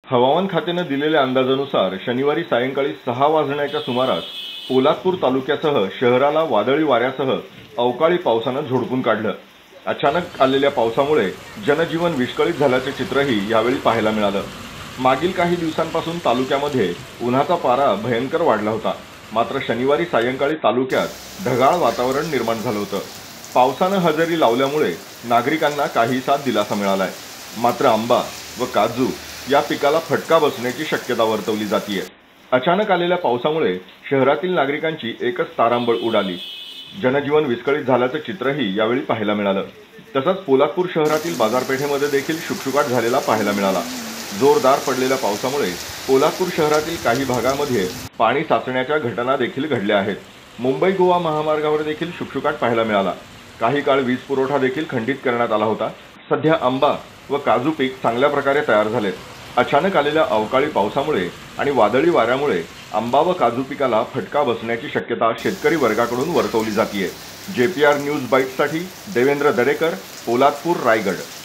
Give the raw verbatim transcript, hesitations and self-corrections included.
हवामान खात्याने दिलेल्या अंदाजानुसार शनिवारी सायंकाळी सहा वाजण्याच्या सुमारास पोलादपूर तालुक्यासह शहराला वादळी वाऱ्यासह अवकाळी पावसानं झोडपून काढलं। अचानक आलेल्या पावसामुळे जनजीवन विस्कळीत झाल्याचे चित्रही यावेळी पाहायला मिळालं। मागील काही दिवसांपासून तालुक्यामध्ये उन्हाचा पारा भयंकर वाढला होता। मात्र शनिवारी सायंकाळी तालुक्यात ढगाळ वातावरण निर्माण झालं होतं। पावसानं हजेरी लावल्यामुळे नागरिकांना काहीसा दिलासा मिळालाय। मात्र आंबा व काजू या पिकाला फटका बसण्याची शक्यता वर्तवली जाते। अचानक आलेल्या पावसामुळे शहरातील नागरिकांची एकच तारांबळ उडाली। जनजीवन विस्कळीत झाल्याचं चित्रही यावेळी पाहायला मिळालं। तसंच पोलादपूर शहरातील बाजारपेठेमध्ये देखील शुकशुकाट झालेला पाहायला मिळाला। जोरदार पडलेल्या पावसामुळे पोलादपूर शहरातील काही भागांमध्ये पाणी साचण्याच्या घटना देखील घडल्या आहेत। मुंबई गोवा महामार्गावर देखील शुकशुकाट पाहायला मिळाला। काही काळ वीज पुरवठा देखील खंडित करण्यात आला होता। सध्या आंबा व काजू पीक चांगल्या प्रकारे तयार झालेत। अचानक आलेल्या अवकाळी पावसामुळे आणि वादळी वाऱ्यामुळे आंबा व काजू पिकाला फटका बसण्याची शक्यता शेतकरी वर्गाकडून वर्तवली जाते। जे पी आर न्यूज बाईटसाठी देवेंद्र दरेकर, पोलादपूर, रायगड।